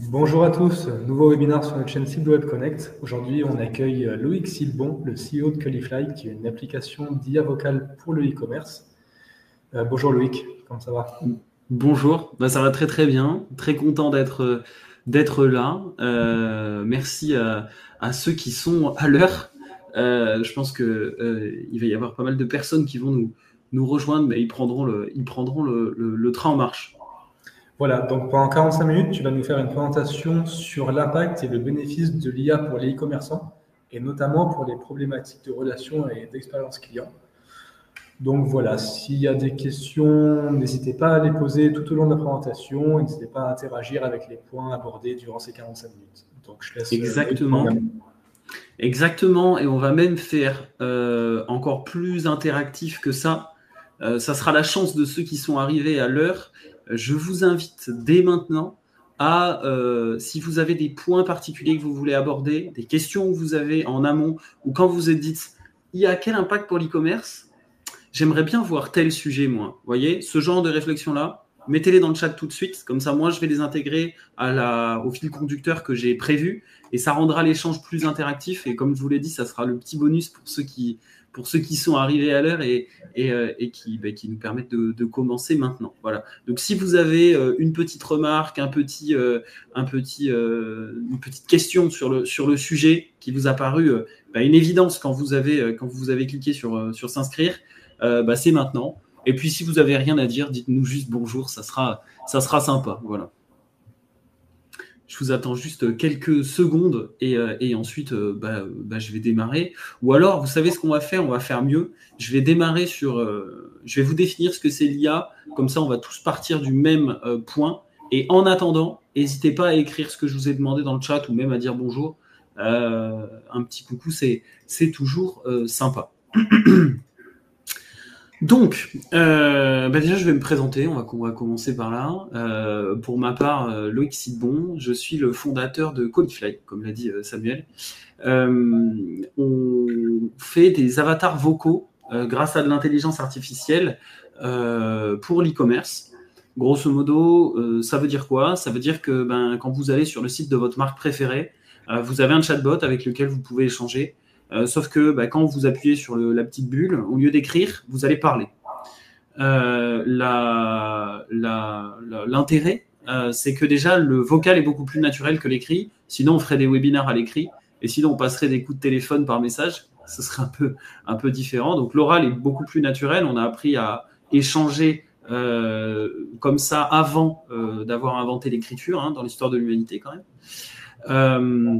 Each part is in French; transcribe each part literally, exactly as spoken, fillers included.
Bonjour à tous, nouveau webinaire sur notre chaîne Cible Web Connect. Aujourd'hui, on accueille Loïc Silbon, le C E O de Colifly, qui est une application d'I A vocale pour le e-commerce. Euh, bonjour Loïc, comment ça va? Bonjour, bah, ça va très très bien, très content d'être d'être là. Euh, merci à, à ceux qui sont à l'heure. Euh, je pense que euh, il va y avoir pas mal de personnes qui vont nous, nous rejoindre, mais ils prendront le, ils prendront le, le, le train en marche. Voilà, donc pendant quarante-cinq minutes, tu vas nous faire une présentation sur l'impact et le bénéfice de l'I A pour les e-commerçants, et notamment pour les problématiques de relations et d'expérience client. Donc voilà, s'il y a des questions, n'hésitez pas à les poser tout au long de la présentation, et n'hésitez pas à interagir avec les points abordés durant ces quarante-cinq minutes. Donc je laisse euh, Loïc prendre la Exactement, main. exactement, et on va même faire euh, encore plus interactif que ça. Euh, ça sera la chance de ceux qui sont arrivés à l'heure. Je vous invite dès maintenant à, euh, si vous avez des points particuliers que vous voulez aborder, des questions que vous avez en amont, ou quand vous vous êtes dit, il y a quel impact pour l'e-commerce? J'aimerais bien voir tel sujet, moi. Vous voyez, ce genre de réflexion-là, mettez-les dans le chat tout de suite. Comme ça, moi, je vais les intégrer à la, au fil conducteur que j'ai prévu. Et ça rendra l'échange plus interactif. Et comme je vous l'ai dit, ça sera le petit bonus pour ceux qui, pour ceux qui sont arrivés à l'heure et, et, euh, et qui, bah, qui nous permettent de, de commencer maintenant. Voilà. Donc, si vous avez euh, une petite remarque, un petit, euh, un petit, euh, une petite question sur le, sur le sujet qui vous a paru euh, bah, une évidence quand vous avez, euh, quand vous avez cliqué sur, euh, sur s'inscrire, euh, bah, c'est maintenant. Et puis, si vous avez rien à dire, dites-nous juste bonjour, ça sera, ça sera sympa. Voilà. Je vous attends juste quelques secondes et, euh, et ensuite, euh, bah, bah, je vais démarrer. Ou alors, vous savez ce qu'on va faire? On va faire mieux. Je vais démarrer sur. Euh, je vais vous définir ce que c'est l'I A. Comme ça, on va tous partir du même euh, point. Et en attendant, n'hésitez pas à écrire ce que je vous ai demandé dans le chat ou même à dire bonjour. Euh, un petit coucou, c'est, c'est toujours euh, sympa. Donc, euh, bah déjà, je vais me présenter. On va, on va commencer par là. Euh, pour ma part, euh, Loïc Sidbon, je suis le fondateur de Colifly, comme l'a dit euh, Samuel. Euh, on fait des avatars vocaux euh, grâce à de l'intelligence artificielle euh, pour l'e-commerce. Grosso modo, euh, ça veut dire quoi? Ça veut dire que ben, quand vous allez sur le site de votre marque préférée, euh, vous avez un chatbot avec lequel vous pouvez échanger. Euh, sauf que bah, quand vous appuyez sur le, la petite bulle, au lieu d'écrire, vous allez parler. Euh, la, la, la, l'intérêt, euh, c'est que déjà, le vocal est beaucoup plus naturel que l'écrit. Sinon, on ferait des webinaires à l'écrit. Et sinon, on passerait des coups de téléphone par message. Ce serait un peu, un peu différent. Donc, l'oral est beaucoup plus naturel. On a appris à échanger euh, comme ça avant euh, d'avoir inventé l'écriture, hein, dans l'histoire de l'humanité quand même. Euh,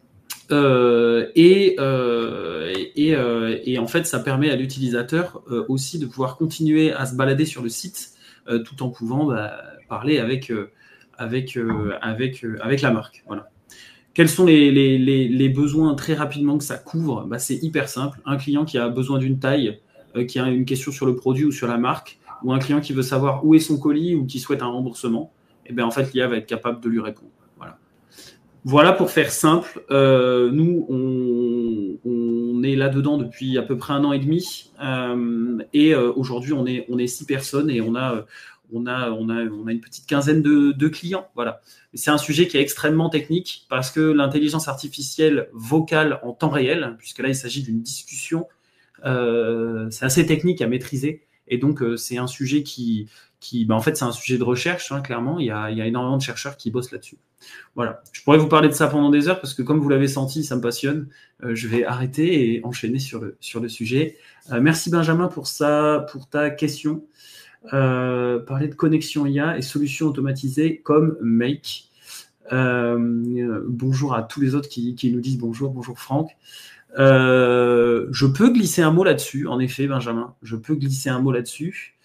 euh, et, euh, et, euh, et en fait, ça permet à l'utilisateur euh, aussi de pouvoir continuer à se balader sur le site euh, tout en pouvant bah, parler avec, euh, avec, euh, avec, euh, avec la marque. Voilà. Quels sont les, les, les, les besoins très rapidement que ça couvre? Bah, c'est hyper simple. Un client qui a besoin d'une taille, euh, qui a une question sur le produit ou sur la marque, ou un client qui veut savoir où est son colis ou qui souhaite un remboursement, et bien en fait, l'I A va être capable de lui répondre. Voilà. Voilà pour faire simple. Euh, nous, on, on est là-dedans depuis à peu près un an et demi. Euh, et euh, aujourd'hui, on est, on est six personnes et on a, on a, on a, on a une petite quinzaine de, de clients. Voilà. C'est un sujet qui est extrêmement technique parce que l'intelligence artificielle vocale en temps réel, puisque là, il s'agit d'une discussion, euh, c'est assez technique à maîtriser. Et donc, euh, c'est un sujet qui, qui bah, en fait, c'est un sujet de recherche, hein, clairement. Il y, a, il y a énormément de chercheurs qui bossent là-dessus. Voilà. Je pourrais vous parler de ça pendant des heures parce que, comme vous l'avez senti, ça me passionne. Euh, je vais arrêter et enchaîner sur le, sur le sujet. Euh, merci Benjamin pour ça, pour ta question. Euh, parler de connexion I A et solutions automatisées comme Make. Euh, bonjour à tous les autres qui, qui nous disent bonjour. Bonjour Franck. Euh, je peux glisser un mot là-dessus, en effet, Benjamin. Je peux glisser un mot là-dessus.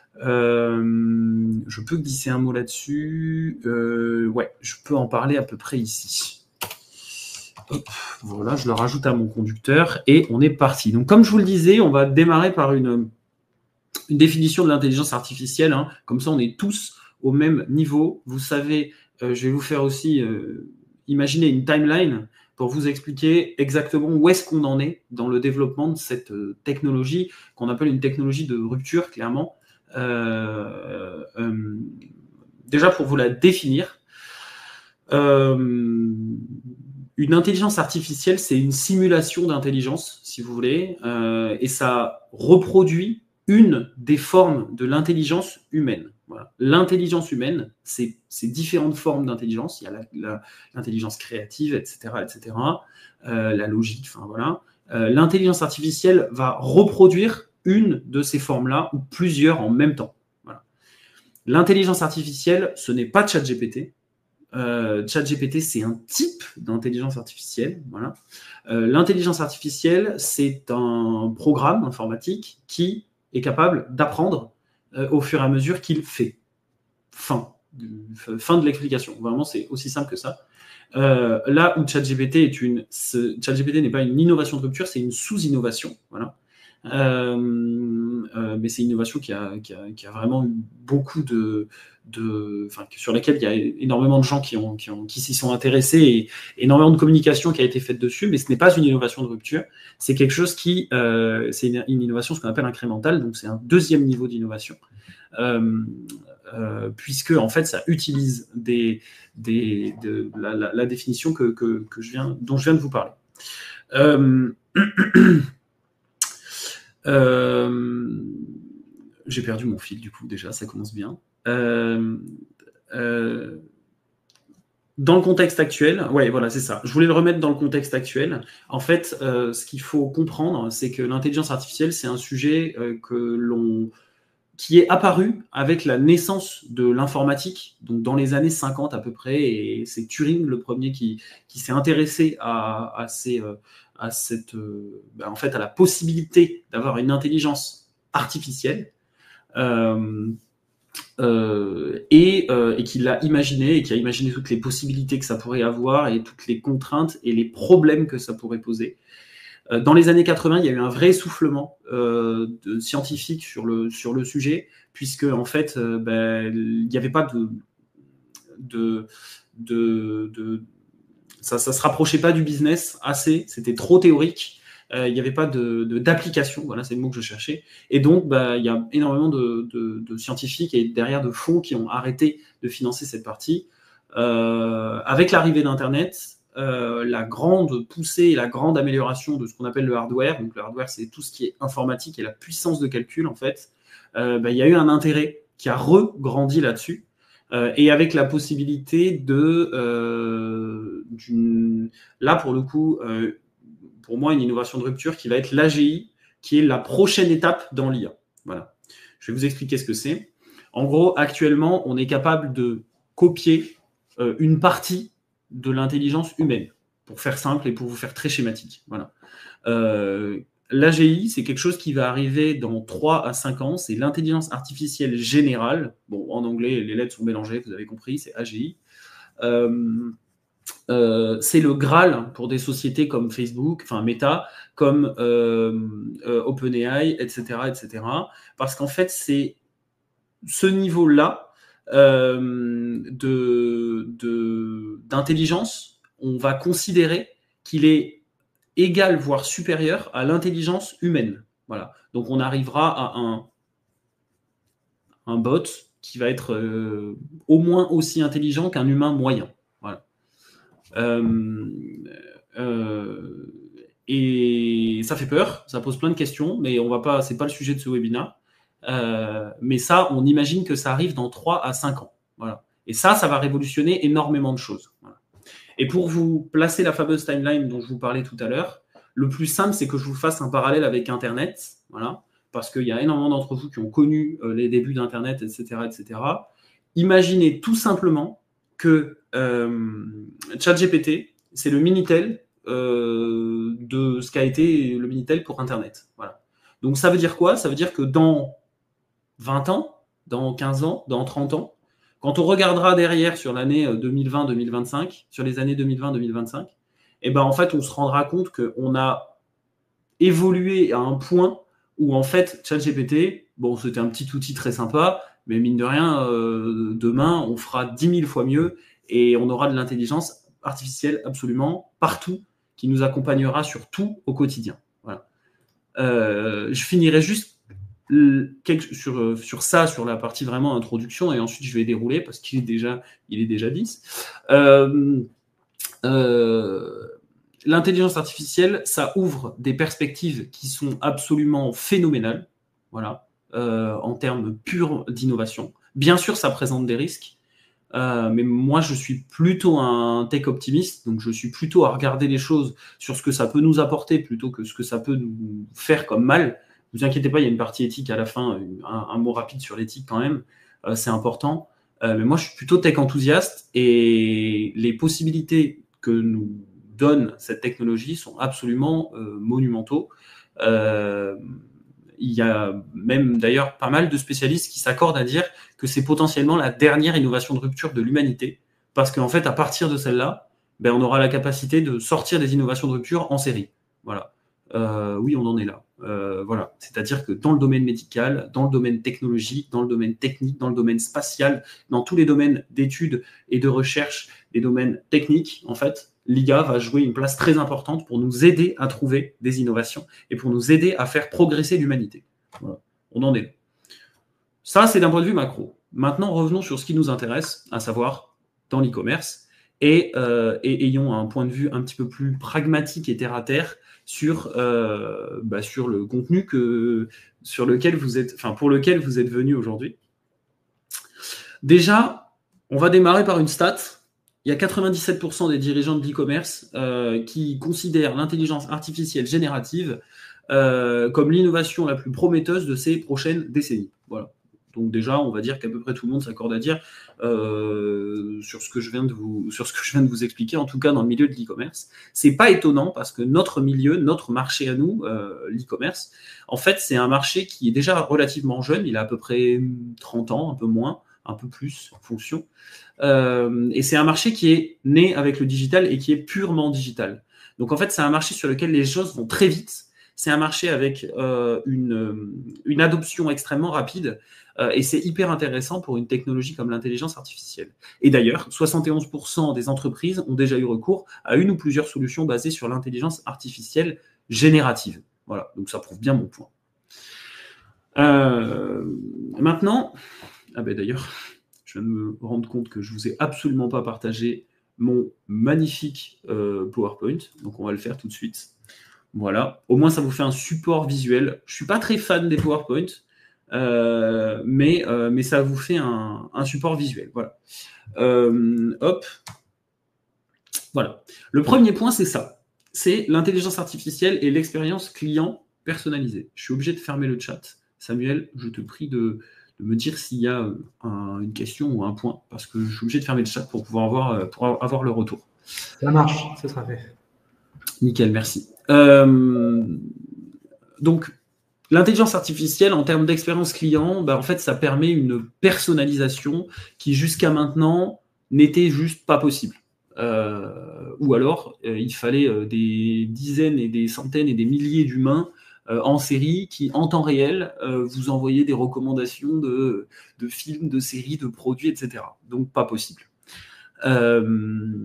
Euh, je peux glisser un mot là-dessus. Euh, ouais, je peux en parler à peu près ici. Hop, voilà, je le rajoute à mon conducteur et on est parti. Donc, comme je vous le disais, on va démarrer par une, une définition de l'intelligence artificielle. Hein. Comme ça, on est tous au même niveau. Vous savez, euh, je vais vous faire aussi euh, imaginer une timeline pour vous expliquer exactement où est-ce qu'on en est dans le développement de cette euh, technologie qu'on appelle une technologie de rupture, clairement. Euh, euh, déjà pour vous la définir, Euh, une intelligence artificielle, c'est une simulation d'intelligence, si vous voulez, euh, et ça reproduit une des formes de l'intelligence humaine. Voilà. L'intelligence humaine, c'est différentes formes d'intelligence. Il y a l'intelligence créative, et cetera, et cetera. Euh, la logique, enfin voilà. Euh, l'intelligence artificielle va reproduire une de ces formes-là ou plusieurs en même temps. Voilà. L'intelligence artificielle, ce n'est pas ChatGPT. Euh, ChatGPT, c'est un type d'intelligence artificielle. Voilà. Euh, L'intelligence artificielle, c'est un programme informatique qui est capable d'apprendre euh, au fur et à mesure qu'il fait. Fin. Fin de l'explication. Vraiment, c'est aussi simple que ça. Euh, là où ChatGPT est une... ChatGPT n'est pas une innovation de rupture, c'est une sous-innovation. Voilà. Euh, euh, mais c'est une innovation qui a, qui, a, qui a vraiment eu beaucoup de, de, enfin, sur laquelle il y a énormément de gens qui, ont, qui, ont, qui s'y sont intéressés et énormément de communication qui a été faite dessus, mais ce n'est pas une innovation de rupture, c'est quelque chose qui, euh, c'est une, une innovation, ce qu'on appelle incrémentale, donc c'est un deuxième niveau d'innovation, euh, euh, puisque en fait ça utilise des, des, de, la, la, la définition que, que, que je viens, dont je viens de vous parler. Euh, Euh, j'ai perdu mon fil, du coup, déjà, ça commence bien. Euh, euh, dans le contexte actuel, ouais, voilà, c'est ça. Je voulais le remettre dans le contexte actuel. En fait, euh, ce qu'il faut comprendre, c'est que l'intelligence artificielle, c'est un sujet euh, que l'on qui est apparu avec la naissance de l'informatique, donc dans les années cinquante à peu près, et c'est Turing le premier qui, qui s'est intéressé à, à, ces, à, cette, ben en fait, à la possibilité d'avoir une intelligence artificielle, euh, euh, et, euh, et qui l'a imaginé, et qui a imaginé toutes les possibilités que ça pourrait avoir, et toutes les contraintes et les problèmes que ça pourrait poser. Dans les années quatre-vingts, il y a eu un vrai essoufflement euh, de scientifique sur le, sur le sujet, puisque en fait, euh, ben, il n'y avait pas de, de, de, de ça, ne se rapprochait pas du business assez, c'était trop théorique. Euh, il n'y avait pas de, de, d'application, voilà, c'est le mot que je cherchais. Et donc, ben, il y a énormément de, de, de scientifiques et derrière de fonds qui ont arrêté de financer cette partie. Euh, avec l'arrivée d'Internet, Euh, la grande poussée et la grande amélioration de ce qu'on appelle le hardware. Donc le hardware, c'est tout ce qui est informatique et la puissance de calcul, en fait. Euh, bah, y a eu un intérêt qui a regrandi là-dessus. Euh, et avec la possibilité de... Euh, d'une... Là, pour le coup, euh, pour moi, une innovation de rupture qui va être l'A G I, qui est la prochaine étape dans l'I A. Voilà. Je vais vous expliquer ce que c'est. En gros, actuellement, on est capable de copier euh, une partie de l'intelligence humaine, pour faire simple et pour vous faire très schématique. Voilà. Euh, L'A G I, c'est quelque chose qui va arriver dans trois à cinq ans, c'est l'intelligence artificielle générale. Bon, en anglais, les lettres sont mélangées, vous avez compris, c'est A G I. Euh, euh, c'est le Graal pour des sociétés comme Facebook, enfin Meta, comme euh, euh, OpenAI, et cetera, et cetera. Parce qu'en fait, c'est ce niveau-là euh, de, de, d'intelligence, on va considérer qu'il est égal, voire supérieur à l'intelligence humaine. Voilà. Donc on arrivera à un, un bot qui va être euh, au moins aussi intelligent qu'un humain moyen. Voilà. Euh, euh, et ça fait peur, ça pose plein de questions, mais on va pas, c'est pas le sujet de ce webinaire. Euh, mais ça, on imagine que ça arrive dans trois à cinq ans. Voilà. Et ça, ça va révolutionner énormément de choses. Voilà. Et pour vous placer la fameuse timeline dont je vous parlais tout à l'heure, le plus simple, c'est que je vous fasse un parallèle avec Internet. Voilà. Parce qu'il y a énormément d'entre vous qui ont connu euh, les débuts d'Internet, et cetera, et cetera. Imaginez tout simplement que euh, ChatGPT, c'est le Minitel euh, de ce qu'a été le Minitel pour Internet. Voilà. Donc ça veut dire quoi? Ça veut dire que dans vingt ans, dans quinze ans, dans trente ans, quand on regardera derrière sur l'année deux mille vingt deux mille vingt-cinq, sur les années deux mille vingt deux mille vingt-cinq, eh ben en fait, on se rendra compte qu'on a évolué à un point où en fait, ChatGPT, bon, c'était un petit outil très sympa, mais mine de rien, euh, demain, on fera dix mille fois mieux et on aura de l'intelligence artificielle absolument partout qui nous accompagnera sur tout au quotidien. Voilà. Euh, je finirai juste quelque, sur, sur ça, sur la partie vraiment introduction, et ensuite je vais dérouler parce qu'il est déjà, il est déjà dix. Euh, euh, L'intelligence artificielle, ça ouvre des perspectives qui sont absolument phénoménales, voilà, euh, en termes purs d'innovation. Bien sûr, ça présente des risques, euh, mais moi, je suis plutôt un tech optimiste, donc je suis plutôt à regarder les choses sur ce que ça peut nous apporter plutôt que ce que ça peut nous faire comme mal. Ne vous inquiétez pas, il y a une partie éthique à la fin, un, un mot rapide sur l'éthique quand même, euh, c'est important. Euh, mais moi, je suis plutôt tech enthousiaste et les possibilités que nous donne cette technologie sont absolument euh, monumentaux. Euh, il y a même d'ailleurs pas mal de spécialistes qui s'accordent à dire que c'est potentiellement la dernière innovation de rupture de l'humanité, parce qu'en fait, à partir de celle-là, ben, on aura la capacité de sortir des innovations de rupture en série. Voilà. Euh, oui, on en est là. Euh, voilà. C'est-à-dire que dans le domaine médical, dans le domaine technologique, dans le domaine technique, dans le domaine spatial, dans tous les domaines d'études et de recherche, les domaines techniques, en fait, l'I A va jouer une place très importante pour nous aider à trouver des innovations et pour nous aider à faire progresser l'humanité. Voilà. On en est là. Ça, c'est d'un point de vue macro. Maintenant, revenons sur ce qui nous intéresse, à savoir dans l'e-commerce, et, euh, et ayons un point de vue un petit peu plus pragmatique et terre-à-terre sur, euh, bah, sur le contenu que, sur lequel vous êtes, enfin, pour lequel vous êtes venu aujourd'hui. Déjà, on va démarrer par une stat. Il y a quatre-vingt-dix-sept pour cent des dirigeants de l'e-commerce euh, qui considèrent l'intelligence artificielle générative euh, comme l'innovation la plus prometteuse de ces prochaines décennies. Voilà. Donc déjà, on va dire qu'à peu près tout le monde s'accorde à dire euh, sur ce que je viens de vous, sur ce que je viens de vous expliquer, en tout cas dans le milieu de l'e-commerce. C'est pas étonnant parce que notre milieu, notre marché à nous, euh, l'e-commerce, en fait, c'est un marché qui est déjà relativement jeune. Il a à peu près trente ans, un peu moins, un peu plus en fonction. Euh, et c'est un marché qui est né avec le digital et qui est purement digital. Donc en fait, c'est un marché sur lequel les choses vont très vite. C'est un marché avec euh, une, une adoption extrêmement rapide euh, et c'est hyper intéressant pour une technologie comme l'intelligence artificielle. Et d'ailleurs, soixante et onze pour cent des entreprises ont déjà eu recours à une ou plusieurs solutions basées sur l'intelligence artificielle générative. Voilà, donc ça prouve bien mon point. Euh, maintenant, ah ben d'ailleurs, je viens de me rendre compte que je ne vous ai absolument pas partagé mon magnifique euh, PowerPoint, donc on va le faire tout de suite. Voilà, au moins ça vous fait un support visuel. Je ne suis pas très fan des PowerPoint, euh, mais, euh, mais ça vous fait un, un support visuel. Voilà. Euh, hop. Voilà. Le premier point, c'est ça. C'est l'intelligence artificielle et l'expérience client personnalisée. Je suis obligé de fermer le chat. Samuel, je te prie de, de me dire s'il y a un, une question ou un point, parce que je suis obligé de fermer le chat pour pouvoir avoir, pour avoir le retour. Ça marche, ça sera fait. Nickel, merci. Euh, donc, l'intelligence artificielle, en termes d'expérience client, bah, en fait, ça permet une personnalisation qui, jusqu'à maintenant, n'était juste pas possible. Euh, ou alors, euh, il fallait euh, des dizaines et des centaines et des milliers d'humains euh, en série qui, en temps réel, euh, vous envoyaient des recommandations de, de films, de séries, de produits, et cetera. Donc, pas possible. Euh,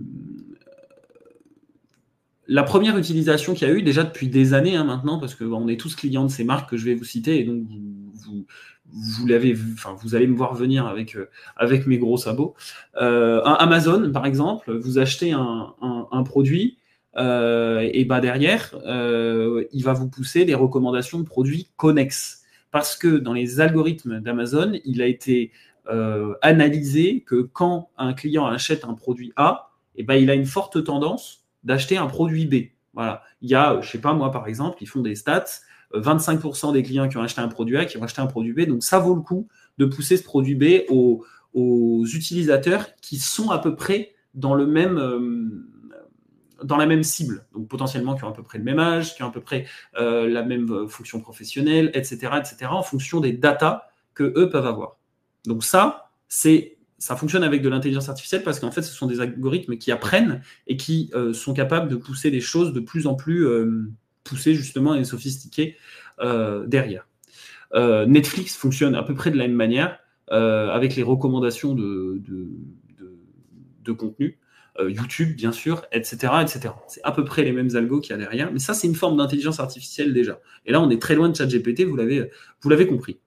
La première utilisation qu'il y a eu déjà depuis des années hein, maintenant, parce qu'on bon, est tous clients de ces marques que je vais vous citer, et donc vous, vous, vous, l'avez, enfin, vous allez me voir venir avec, euh, avec mes gros sabots. Euh, Amazon, par exemple, vous achetez un, un, un produit, euh, et bah derrière, euh, il va vous pousser des recommandations de produits connexes. Parce que dans les algorithmes d'Amazon, il a été euh, analysé que quand un client achète un produit A, et bah, il a une forte tendance d'acheter un produit B. Voilà. Il y a, je sais pas moi par exemple, ils font des stats, vingt-cinq pour cent des clients qui ont acheté un produit A qui ont acheté un produit B, donc ça vaut le coup de pousser ce produit B aux, aux utilisateurs qui sont à peu près dans le même euh, dans la même cible, donc potentiellement qui ont à peu près le même âge, qui ont à peu près euh, la même fonction professionnelle, et cetera, et cetera, en fonction des datas que eux peuvent avoir. Donc ça, c'est ça fonctionne avec de l'intelligence artificielle parce qu'en fait, ce sont des algorithmes qui apprennent et qui euh, sont capables de pousser des choses de plus en plus euh, poussées justement et sophistiquées euh, derrière. Euh, Netflix fonctionne à peu près de la même manière euh, avec les recommandations de, de, de, de contenu. euh, YouTube, bien sûr, et cetera, et cetera. C'est à peu près les mêmes algos qu'il y a derrière, mais ça, c'est une forme d'intelligence artificielle déjà. Et là, on est très loin de ChatGPT, vous l'avez, vous l'avez compris.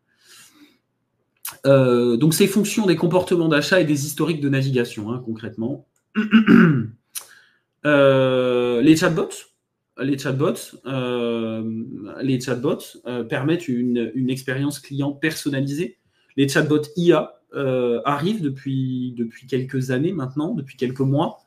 Euh, donc, ces fonctions des comportements d'achat et des historiques de navigation, hein, concrètement. euh, les chatbots, les chatbots, euh, les chatbots euh, permettent une, une expérience client personnalisée. Les chatbots I A euh, arrivent depuis, depuis quelques années maintenant, depuis quelques mois.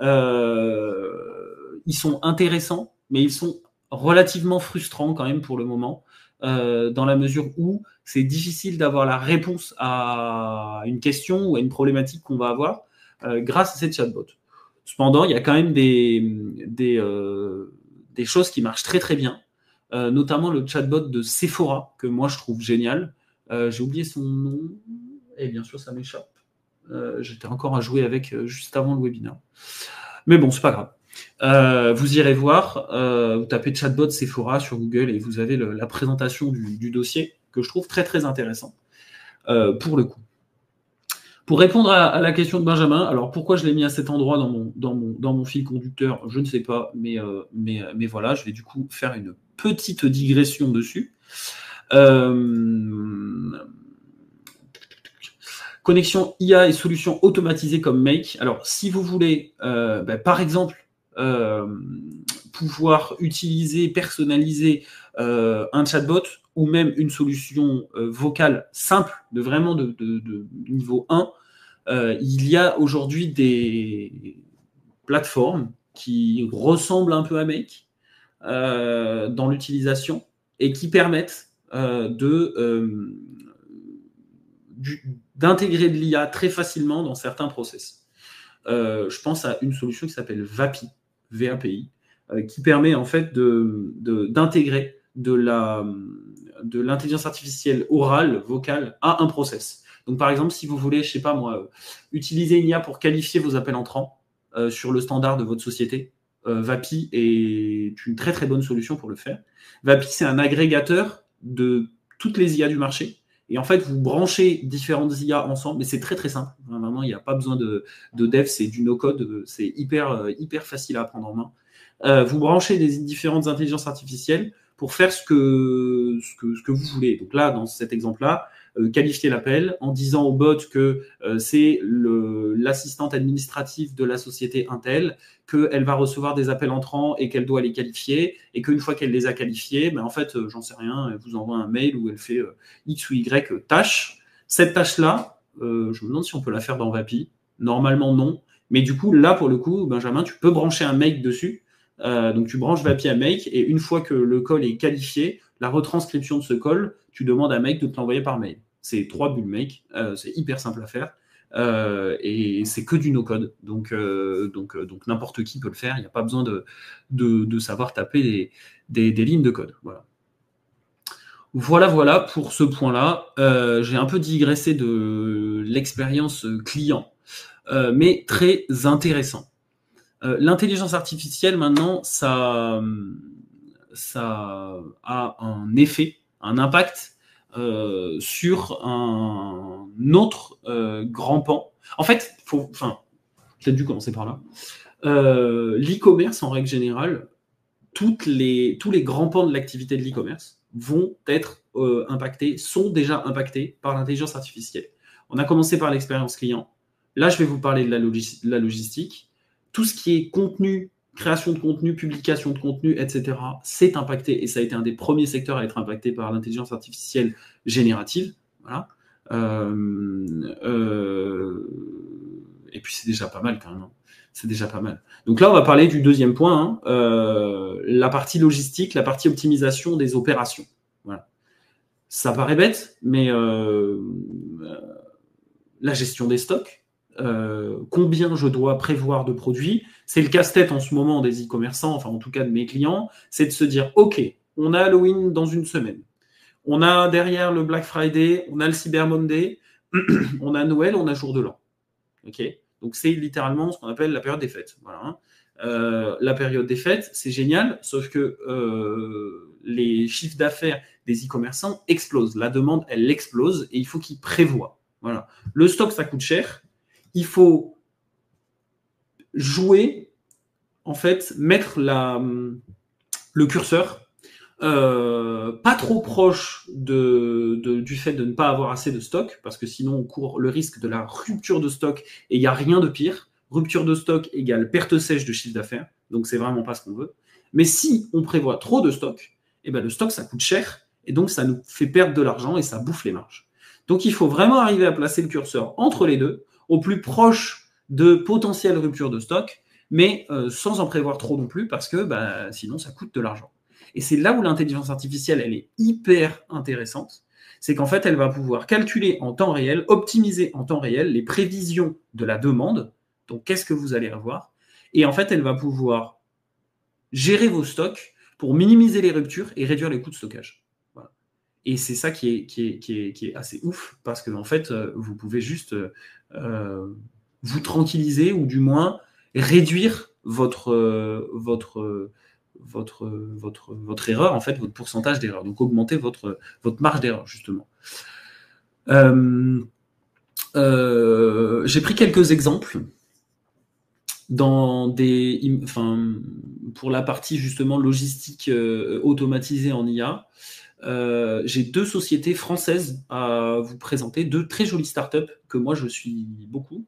Euh, ils sont intéressants, mais ils sont relativement frustrants quand même pour le moment, euh, dans la mesure où c'est difficile d'avoir la réponse à une question ou à une problématique qu'on va avoir euh, grâce à ces chatbots. Cependant, il y a quand même des, des, euh, des choses qui marchent très très bien, euh, notamment le chatbot de Sephora, que moi je trouve génial. Euh, j'ai oublié son nom, et bien sûr ça m'échappe. Euh, j'étais encore à jouer avec euh, juste avant le webinaire. Mais bon, c'est pas grave. Euh, vous irez voir, euh, vous tapez chatbot Sephora sur Google et vous avez le, la présentation du, du dossier que je trouve très très intéressant euh, pour le coup. Pour répondre à, à la question de Benjamin, alors pourquoi je l'ai mis à cet endroit dans mon, dans mon, dans mon fil conducteur, je ne sais pas, mais, euh, mais, mais voilà, je vais du coup faire une petite digression dessus. Euh, Connexion I A et solutions automatisées comme Make. Alors, si vous voulez, euh, bah, par exemple, euh, pouvoir utiliser, personnaliser euh, un chatbot ou même une solution euh, vocale simple, de vraiment de, de, de niveau un, euh, il y a aujourd'hui des plateformes qui ressemblent un peu à Make euh, dans l'utilisation et qui permettent euh, de... Euh, du, d'intégrer de l'I A très facilement dans certains process. Euh, je pense à une solution qui s'appelle Vapi, V A P I, euh, qui permet en fait de, de, d'intégrer de, la, de l'intelligence artificielle orale, vocale, à un process. Donc par exemple, si vous voulez, je sais pas moi, utiliser une I A pour qualifier vos appels entrants euh, sur le standard de votre société, euh, Vapi est une très très bonne solution pour le faire. Vapi, c'est un agrégateur de toutes les I A du marché. Et en fait, vous branchez différentes I A ensemble, mais c'est très très simple. Vraiment, il n'y a pas besoin de, de dev, c'est du no-code, c'est hyper, hyper facile à prendre en main. Euh, vous branchez des différentes intelligences artificielles pour faire ce que, ce que, ce que vous voulez. Donc là, dans cet exemple-là, euh, qualifier l'appel en disant au bot que euh, c'est le, l'assistante administrative de la société Intel, qu'elle va recevoir des appels entrants et qu'elle doit les qualifier, et qu'une fois qu'elle les a qualifiés, ben en fait, euh, j'en sais rien, elle vous envoie un mail où elle fait euh, X ou Y tâche. Cette tâche-là, euh, je me demande si on peut la faire dans Vapi. Normalement, non. Mais du coup, là, pour le coup, Benjamin, tu peux brancher un make dessus. Euh, donc, tu branches Vapi à make, et une fois que le call est qualifié, la retranscription de ce call, tu demandes à make de te l'envoyer par mail. C'est trois bulles make, euh, c'est hyper simple à faire. Euh, et c'est que du no-code, donc, euh, donc, euh, donc n'importe qui peut le faire, il n'y a pas besoin de, de, de savoir taper des, des, des lignes de code. Voilà. Voilà, voilà pour ce point-là. Euh, j'ai un peu digressé de l'expérience client, euh, mais très intéressant. Euh, l'intelligence artificielle, maintenant, ça, ça a un effet, un impact euh, sur un autre euh, grand pan. En fait, faut, enfin, j'ai peut-être dû commencer par là. Euh, l'e-commerce, en règle générale, toutes les, tous les grands pans de l'activité de l'e-commerce vont être euh, impactés, sont déjà impactés par l'intelligence artificielle. On a commencé par l'expérience client. Là, je vais vous parler de la, logis- de la logistique. Tout ce qui est contenu, création de contenu, publication de contenu, et cetera, c'est impacté. Et ça a été un des premiers secteurs à être impacté par l'intelligence artificielle générative. Voilà. Euh, euh, et puis, c'est déjà pas mal quand même. C'est déjà pas mal. Donc là, on va parler du deuxième point, hein, euh, la partie logistique, la partie optimisation des opérations. Voilà. Ça paraît bête, mais euh, euh, la gestion des stocks, euh, combien je dois prévoir de produits, c'est le casse-tête en ce moment des e-commerçants, enfin en tout cas de mes clients, c'est de se dire, OK, on a Halloween dans une semaine, on a derrière le Black Friday, on a le Cyber Monday, on a Noël, on a Jour de l'An. OK ? Donc, c'est littéralement ce qu'on appelle la période des fêtes. Voilà. Euh, la période des fêtes, c'est génial, sauf que euh, les chiffres d'affaires des e-commerçants explosent. La demande, elle explose et il faut qu'ils prévoient. Voilà. Le stock, ça coûte cher. Il faut jouer, en fait, mettre la, le curseur euh, pas trop proche de, de, du fait de ne pas avoir assez de stock, parce que sinon on court le risque de la rupture de stock, et il n'y a rien de pire. Rupture de stock égale perte sèche de chiffre d'affaires, donc c'est vraiment pas ce qu'on veut. Mais si on prévoit trop de stock, eh ben le stock ça coûte cher, et donc ça nous fait perdre de l'argent et ça bouffe les marges. Donc il faut vraiment arriver à placer le curseur entre les deux, au plus proche de potentielles ruptures de stock, mais euh, sans en prévoir trop non plus, parce que bah, sinon ça coûte de l'argent. Et c'est là où l'intelligence artificielle, elle est hyper intéressante. C'est qu'en fait, elle va pouvoir calculer en temps réel, optimiser en temps réel les prévisions de la demande. Donc, qu'est-ce que vous allez avoir? Et en fait, elle va pouvoir gérer vos stocks pour minimiser les ruptures et réduire les coûts de stockage. Voilà. Et c'est ça qui est, qui est, qui est, qui est assez ouf, parce que en fait, vous pouvez juste euh, vous tranquilliser, ou du moins réduire votre... Euh, votre euh, Votre, votre, votre erreur, en fait, votre pourcentage d'erreur. Donc, augmenter votre, votre marge d'erreur, justement. Euh, euh, j'ai pris quelques exemples dans des, enfin, pour la partie, justement, logistique euh, automatisée en I A. Euh, j'ai deux sociétés françaises à vous présenter, deux très jolies startups que moi, je suis beaucoup.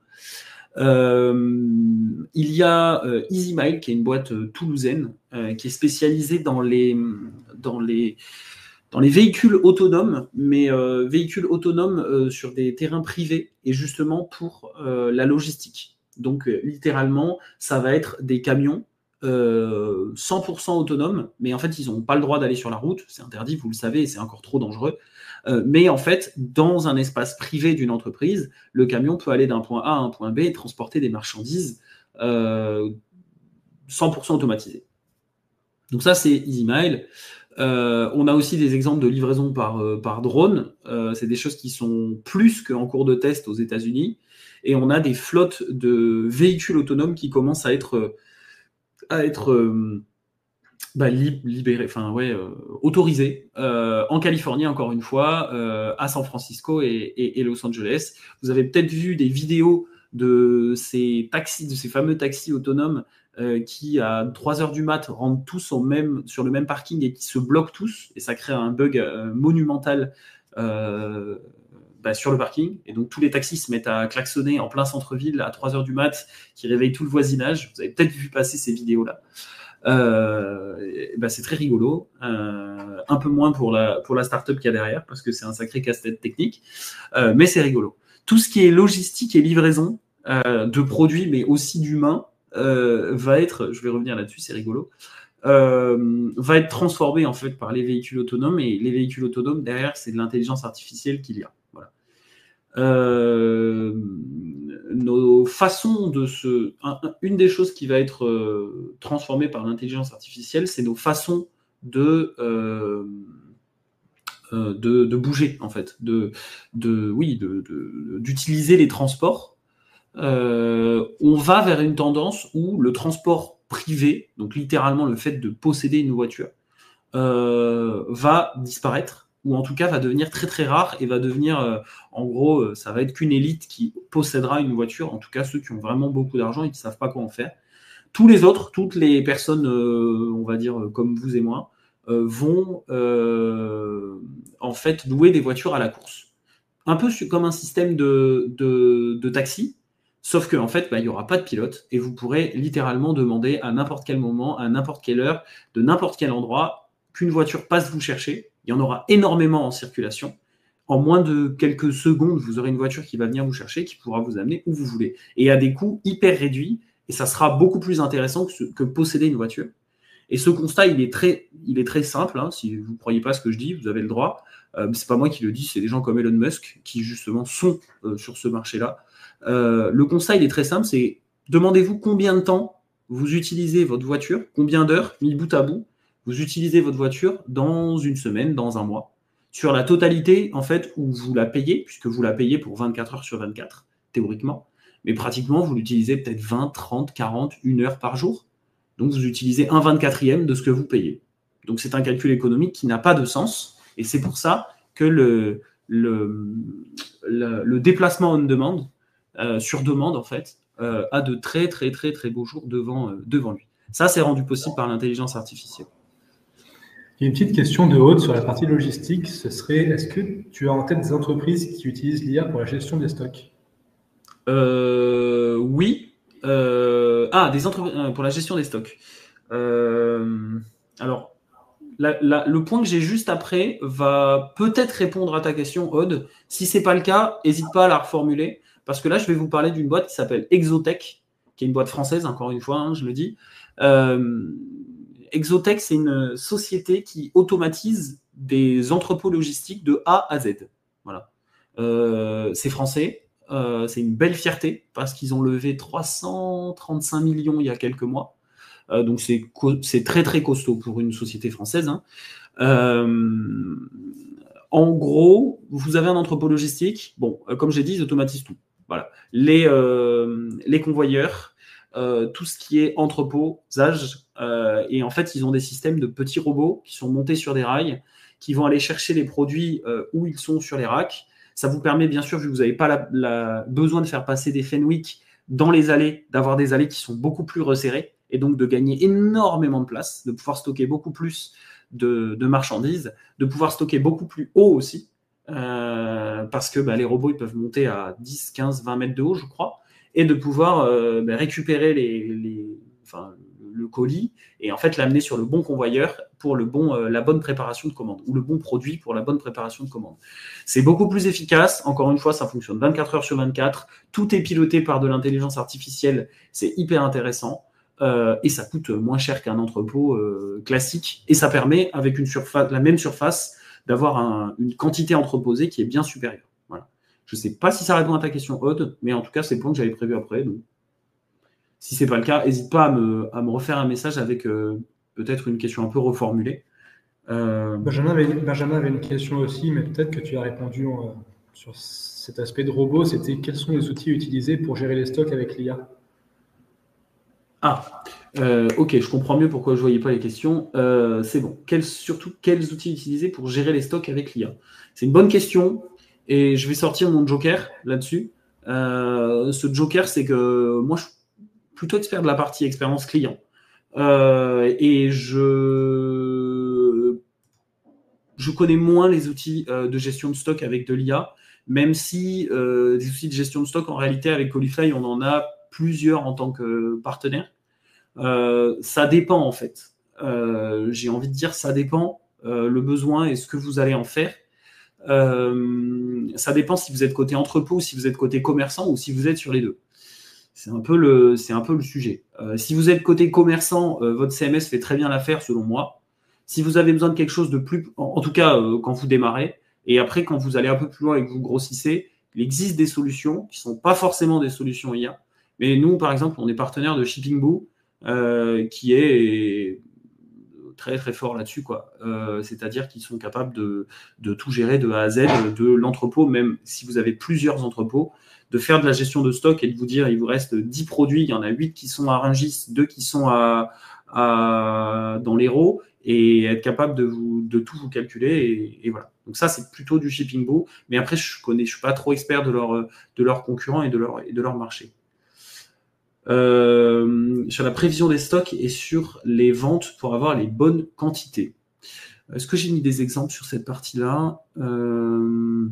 Euh, il y a euh, EasyMile, qui est une boîte euh, toulousaine, euh, qui est spécialisée dans les, dans les, dans les véhicules autonomes, mais euh, véhicules autonomes euh, sur des terrains privés, et justement pour euh, la logistique. Donc, euh, littéralement, ça va être des camions euh, cent pour cent autonomes, mais en fait, ils n'ont pas le droit d'aller sur la route, c'est interdit, vous le savez, et c'est encore trop dangereux. Euh, mais en fait, dans un espace privé d'une entreprise, le camion peut aller d'un point A à un point B et transporter des marchandises euh, cent pour cent automatisées. Donc ça, c'est EasyMile. Euh, on a aussi des exemples de livraison par, euh, par drone. Euh, c'est des choses qui sont plus qu'en cours de test aux États-Unis. Et on a des flottes de véhicules autonomes qui commencent à être, à être euh, bah, libérés, enfin ouais, euh, autorisés euh, en Californie, encore une fois, euh, à San Francisco et, et, et Los Angeles. Vous avez peut-être vu des vidéos de ces taxis, de ces fameux taxis autonomes euh, qui, à trois heures du mat, rentrent tous au même, sur le même parking et qui se bloquent tous, et ça crée un bug euh, monumental euh, bah, sur le parking. Et donc tous les taxis se mettent à klaxonner en plein centre-ville à trois heures du mat, qui réveille tout le voisinage. Vous avez peut-être vu passer ces vidéos-là. Euh, bah c'est très rigolo, euh, un peu moins pour la, pour la startup qu'il y a derrière, parce que c'est un sacré casse-tête technique, euh, mais c'est rigolo. Tout ce qui est logistique et livraison euh, de produits, mais aussi d'humains, euh, va être, je vais revenir là-dessus, c'est rigolo, euh, va être transformé en fait par les véhicules autonomes, et les véhicules autonomes, derrière, c'est de l'intelligence artificielle qu'il y a. Voilà. Euh, nos façons de se... Un, une des choses qui va être euh, transformée par l'intelligence artificielle, c'est nos façons de, euh, euh, de, de bouger, en fait, de, de, oui, de, de, d'utiliser les transports. Euh, on va vers une tendance où le transport privé, donc littéralement le fait de posséder une voiture, euh, va disparaître, ou en tout cas va devenir très très rare, et va devenir, euh, en gros, euh, ça va être qu'une élite qui possédera une voiture, en tout cas ceux qui ont vraiment beaucoup d'argent et qui ne savent pas quoi en faire. Tous les autres, toutes les personnes, euh, on va dire, comme vous et moi, euh, vont euh, en fait louer des voitures à la course. Un peu comme un système de, de, de taxi, sauf qu'en en fait, bah, il n'y aura pas de pilote, et vous pourrez littéralement demander à n'importe quel moment, à n'importe quelle heure, de n'importe quel endroit, qu'une voiture passe vous chercher. Il y en aura énormément en circulation. En moins de quelques secondes, vous aurez une voiture qui va venir vous chercher, qui pourra vous amener où vous voulez, et à des coûts hyper réduits, et ça sera beaucoup plus intéressant que, ce, que posséder une voiture. Et ce constat, il est très, il est très simple, hein. Si vous ne croyez pas ce que je dis, vous avez le droit. Euh, c'est pas moi qui le dis, c'est des gens comme Elon Musk qui justement sont euh, sur ce marché-là. Euh, le constat, il est très simple, c'est demandez-vous combien de temps vous utilisez votre voiture, combien d'heures, mis bout à bout, vous utilisez votre voiture dans une semaine, dans un mois, sur la totalité, en fait, où vous la payez, puisque vous la payez pour vingt-quatre heures sur vingt-quatre, théoriquement, mais pratiquement, vous l'utilisez peut-être vingt, trente, quarante, une heure par jour. Donc, vous utilisez un vingt-quatrième de ce que vous payez. Donc, c'est un calcul économique qui n'a pas de sens, et c'est pour ça que le, le, le, le déplacement on demand, euh, sur demande, en fait, euh, a de très très très très beaux jours devant, euh, devant lui. Ça, c'est rendu possible par l'intelligence artificielle. Il y a une petite question de Aude sur la partie logistique. Ce serait, est-ce que tu as en tête des entreprises qui utilisent l'I A pour la gestion des stocks? euh, Oui. Euh, ah, des entreprises pour la gestion des stocks. Euh, alors, la, la, le point que j'ai juste après va peut-être répondre à ta question, Aude. Si c'est pas le cas, n'hésite pas à la reformuler, parce que là, je vais vous parler d'une boîte qui s'appelle Exotech, qui est une boîte française, encore une fois, hein, je le dis. Euh, Exotech, c'est une société qui automatise des entrepôts logistiques de A à Z. Voilà. Euh, c'est français. Euh, c'est une belle fierté parce qu'ils ont levé trois cent trente-cinq millions il y a quelques mois. Euh, donc c'est, co- c'est très très costaud pour une société française. Hein. Euh, en gros, vous avez un entrepôt logistique. Bon, euh, comme j'ai dit, ils automatisent tout. Voilà. Les, euh, les convoyeurs, euh, tout ce qui est entreposage. Euh, et en fait, ils ont des systèmes de petits robots qui sont montés sur des rails, qui vont aller chercher les produits euh, où ils sont sur les racks. Ça vous permet, bien sûr, vu que vous n'avez pas la, la, besoin de faire passer des Fenwick dans les allées, d'avoir des allées qui sont beaucoup plus resserrées et donc de gagner énormément de place, de pouvoir stocker beaucoup plus de, de marchandises, de pouvoir stocker beaucoup plus haut aussi, euh, parce que bah, les robots ils peuvent monter à dix, quinze, vingt mètres de haut, je crois, et de pouvoir euh, bah, récupérer les, les, enfin, le colis et en fait l'amener sur le bon convoyeur pour le bon, euh, la bonne préparation de commande ou le bon produit pour la bonne préparation de commande. C'est beaucoup plus efficace. Encore une fois, ça fonctionne vingt-quatre heures sur vingt-quatre. Tout est piloté par de l'intelligence artificielle. C'est hyper intéressant. Euh, et ça coûte moins cher qu'un entrepôt euh, classique. Et ça permet, avec une surface, la même surface, d'avoir un, une quantité entreposée qui est bien supérieure. Voilà. Je ne sais pas si ça répond à ta question, Aude, mais en tout cas, c'est le point que j'avais prévu après. Donc, si ce n'est pas le cas, n'hésite pas à me, à me refaire un message avec euh, peut-être une question un peu reformulée. Euh... Benjamin, avait, Benjamin avait une question aussi, mais peut-être que tu as répondu en, sur cet aspect de robot. C'était quels sont les outils utilisés pour gérer les stocks avec l'I A? Ah, euh, ok, je comprends mieux pourquoi je ne voyais pas les questions. Euh, c'est bon. Quels, surtout, quels outils utiliser pour gérer les stocks avec l'I A? C'est une bonne question et je vais sortir mon joker là-dessus. Euh, ce joker, c'est que moi, je suis plutôt expert de la partie expérience client. Euh, et je, je connais moins les outils euh, de gestion de stock avec de l'I A, même si euh, des outils de gestion de stock, en réalité, avec Qualify, on en a plusieurs en tant que partenaire. Euh, ça dépend en fait. Euh, j'ai envie de dire ça dépend euh, le besoin et ce que vous allez en faire. Euh, ça dépend si vous êtes côté entrepôt, si vous êtes côté commerçant ou si vous êtes sur les deux. C'est un peu le, c'est un peu le sujet. Euh, si vous êtes côté commerçant, euh, votre C M S fait très bien l'affaire selon moi. Si vous avez besoin de quelque chose de plus, en, en tout cas euh, quand vous démarrez, et après quand vous allez un peu plus loin et que vous grossissez, il existe des solutions qui sont pas forcément des solutions I A. Mais nous, par exemple, on est partenaire de Shippingboo, Euh, qui est très très fort là-dessus, quoi. Euh, c'est-à-dire qu'ils sont capables de, de tout gérer de A à Z, de l'entrepôt, même si vous avez plusieurs entrepôts, de faire de la gestion de stock et de vous dire il vous reste dix produits, il y en a huit qui sont à Rungis, deux qui sont à, à, dans l'Hérault, et être capable de, vous, de tout vous calculer, et, et voilà. Donc ça, c'est plutôt du Shippingboo, mais après, je connais, je suis pas trop expert de leurs de leurs concurrents et de leur, et de leur marché. Euh, sur la prévision des stocks et sur les ventes pour avoir les bonnes quantités. Est-ce que j'ai mis des exemples sur cette partie-là? euh...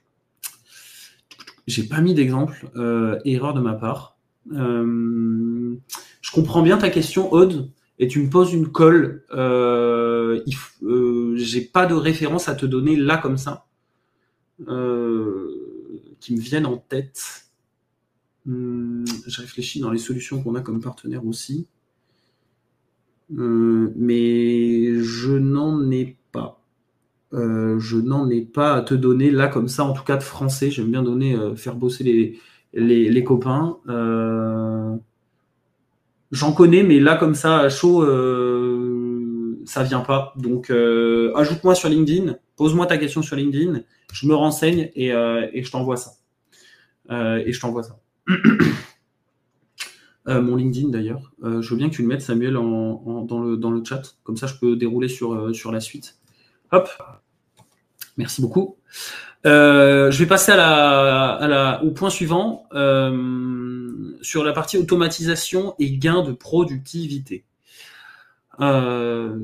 J'ai pas mis d'exemple. Euh, erreur de ma part. Euh... Je comprends bien ta question, Aude, et tu me poses une colle. Euh... Il f... euh... J'ai pas de référence à te donner là comme ça, euh... qui me viennent en tête. Hum, je réfléchis dans les solutions qu'on a comme partenaire aussi. Euh, mais je n'en ai pas. Euh, je n'en ai pas à te donner là comme ça, en tout cas de français. J'aime bien donner, euh, faire bosser les, les, les copains. Euh, j'en connais, mais là comme ça, à chaud, euh, ça vient pas. Donc euh, ajoute-moi sur LinkedIn, pose-moi ta question sur LinkedIn, je me renseigne et, euh, et je t'envoie ça. Euh, et je t'envoie ça. Euh, mon LinkedIn d'ailleurs. Euh, je veux bien que tu le mettes, Samuel, en, en, dans, le, dans le chat. Comme ça, je peux dérouler sur, euh, sur la suite. Hop. Merci beaucoup. Euh, je vais passer à la, à la, au point suivant. Euh, sur la partie automatisation et gain de productivité. Euh,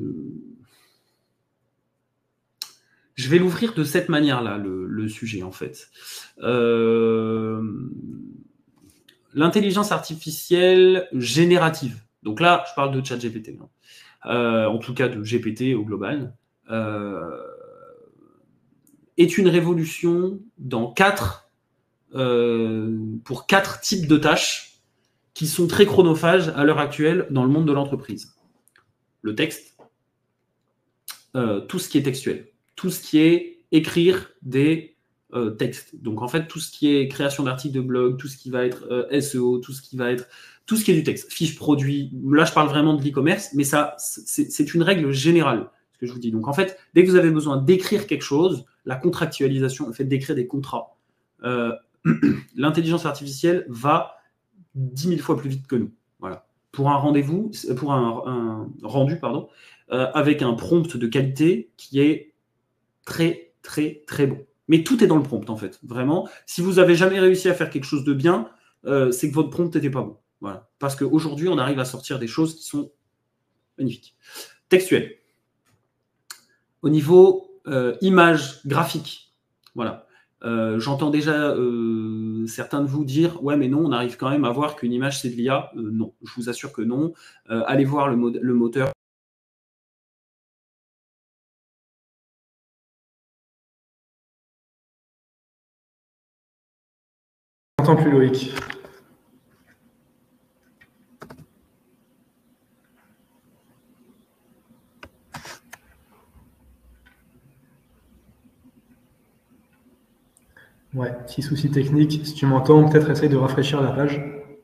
je vais l'ouvrir de cette manière-là, le, le sujet, en fait. Euh, L'intelligence artificielle générative. Donc là, je parle de ChatGPT. Hein. Euh, en tout cas de G P T au global. Euh, est une révolution dans quatre, euh, pour quatre types de tâches qui sont très chronophages à l'heure actuelle dans le monde de l'entreprise. Le texte, euh, tout ce qui est textuel, tout ce qui est écrire des euh, textes. Donc en fait, tout ce qui est création d'articles de blog, tout ce qui va être euh, S E O, tout ce qui va être tout ce qui est du texte, fiche produit. Là, je parle vraiment de l'e-commerce, mais ça, c'est, c'est une règle générale, ce que je vous dis. Donc en fait, dès que vous avez besoin d'écrire quelque chose, la contractualisation, le fait d'écrire des contrats, euh, l'intelligence artificielle va dix mille fois plus vite que nous. Voilà. Pour un rendez-vous, pour un, un rendu, pardon, euh, avec un prompt de qualité qui est très, très, très bon. Mais tout est dans le prompt, en fait. Vraiment, si vous n'avez jamais réussi à faire quelque chose de bien, euh, c'est que votre prompt n'était pas bon. Voilà. Parce qu'aujourd'hui, on arrive à sortir des choses qui sont magnifiques. Textuel. Au niveau euh, image, graphique, voilà. Euh, j'entends déjà euh, certains de vous dire « Ouais, mais non, on arrive quand même à voir qu'une image, c'est de l'I A. Euh, » Non, je vous assure que non. Euh, allez voir le, mo- le moteur. Je n'entends plus Loïc. Ouais, petit souci technique. Si tu m'entends, peut-être essaye de rafraîchir la page.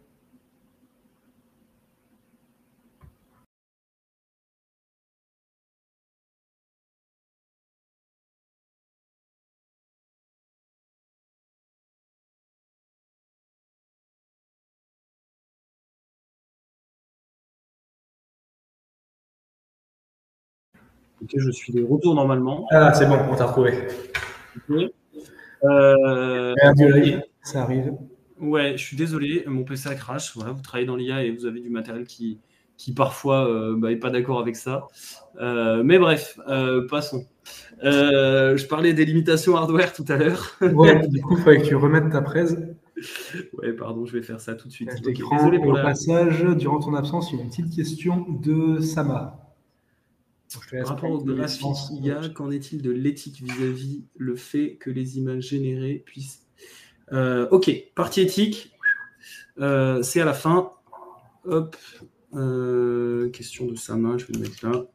Ok, je suis de retour normalement. Ah, c'est bon, on t'a retrouvé. Okay. Euh, live, ça arrive. Ouais, je suis désolé, mon P C a crash. Voilà, vous travaillez dans l'I A et vous avez du matériel qui, qui parfois euh, bah, est pas d'accord avec ça. Euh, mais bref, euh, passons. Euh, je parlais des limitations hardware tout à l'heure. Ouais, du coup, il fallait que tu remettes ta presse. Ouais, pardon, je vais faire ça tout de suite. Okay, désolé pour au la... passage, durant ton absence, il y a une petite question de Sama. Par rapport au graphique I A, qu'en est-il de l'éthique vis-à-vis le fait que les images générées puissent... Euh, ok, partie éthique, euh, c'est à la fin. Hop, euh, question de Sama, je vais le mettre là.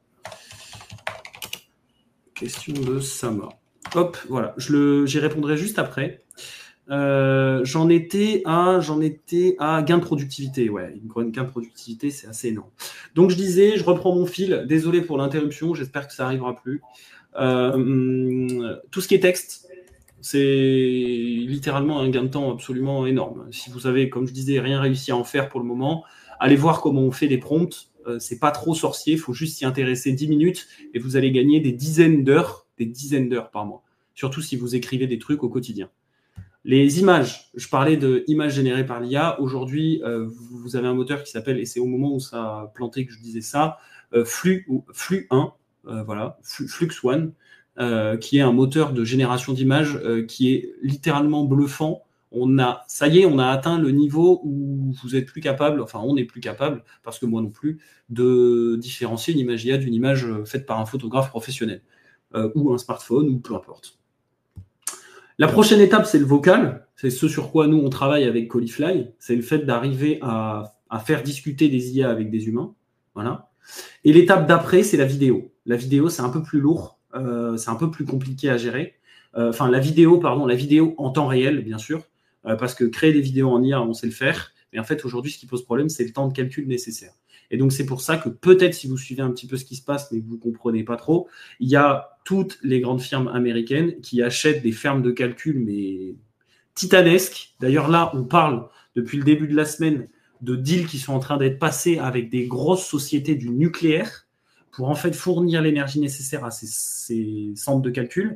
Question de Sama. Hop, voilà, je le, j'y répondrai juste après. Euh, j'en étais à, j'en étais à gain de productivité. Ouais, une gain de productivité, c'est assez énorme. Donc je disais, je reprends mon fil. Désolé pour l'interruption. J'espère que ça arrivera plus. Euh, tout ce qui est texte, c'est littéralement un gain de temps absolument énorme. Si vous avez, comme je disais, rien réussi à en faire pour le moment, allez voir comment on fait des prompts. Euh, c'est pas trop sorcier. Il faut juste s'y intéresser dix minutes et vous allez gagner des dizaines d'heures, des dizaines d'heures par mois. Surtout si vous écrivez des trucs au quotidien. Les images, je parlais d'images générées par l'I A. Aujourd'hui, euh, vous avez un moteur qui s'appelle, et c'est au moment où ça a planté que je disais ça, euh, Flux, ou Flux un, euh, voilà, Flux One, euh, qui est un moteur de génération d'images euh, qui est littéralement bluffant. On a, ça y est, on a atteint le niveau où vous êtes plus capable, enfin on n'est plus capable, parce que moi non plus, de différencier une image I A d'une image faite par un photographe professionnel, euh, ou un smartphone, ou peu importe. La prochaine étape, c'est le vocal. C'est ce sur quoi nous, on travaille avec Colifly. C'est le fait d'arriver à, à faire discuter des I A avec des humains. Voilà. Et l'étape d'après, c'est la vidéo. La vidéo, c'est un peu plus lourd. Euh, c'est un peu plus compliqué à gérer. Euh, enfin, la vidéo, pardon, la vidéo en temps réel, bien sûr. Euh, parce que créer des vidéos en I A, on sait le faire. Mais en fait, aujourd'hui, ce qui pose problème, c'est le temps de calcul nécessaire. Et donc, c'est pour ça que peut-être, si vous suivez un petit peu ce qui se passe, mais que vous ne comprenez pas trop, il y a toutes les grandes firmes américaines qui achètent des fermes de calcul, mais titanesques. D'ailleurs, là, on parle, depuis le début de la semaine, de deals qui sont en train d'être passés avec des grosses sociétés du nucléaire pour en fait fournir l'énergie nécessaire à ces, ces centres de calcul.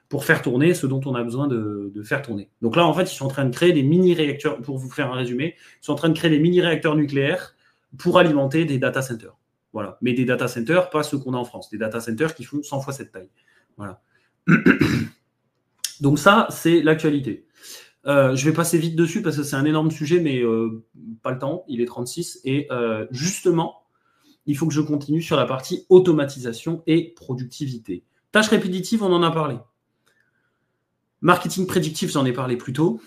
pour faire tourner ce dont on a besoin de, de faire tourner. Donc là, en fait, ils sont en train de créer des mini-réacteurs, pour vous faire un résumé, ils sont en train de créer des mini-réacteurs nucléaires pour alimenter des data centers. Voilà. Mais des data centers, pas ceux qu'on a en France, des data centers qui font cent fois cette taille. Voilà. Donc ça, c'est l'actualité. Euh, je vais passer vite dessus parce que c'est un énorme sujet, mais euh, pas le temps, il est trente-six. Et euh, justement, il faut que je continue sur la partie automatisation et productivité. Tâches répétitives, on en a parlé. Marketing prédictif, j'en ai parlé plus tôt.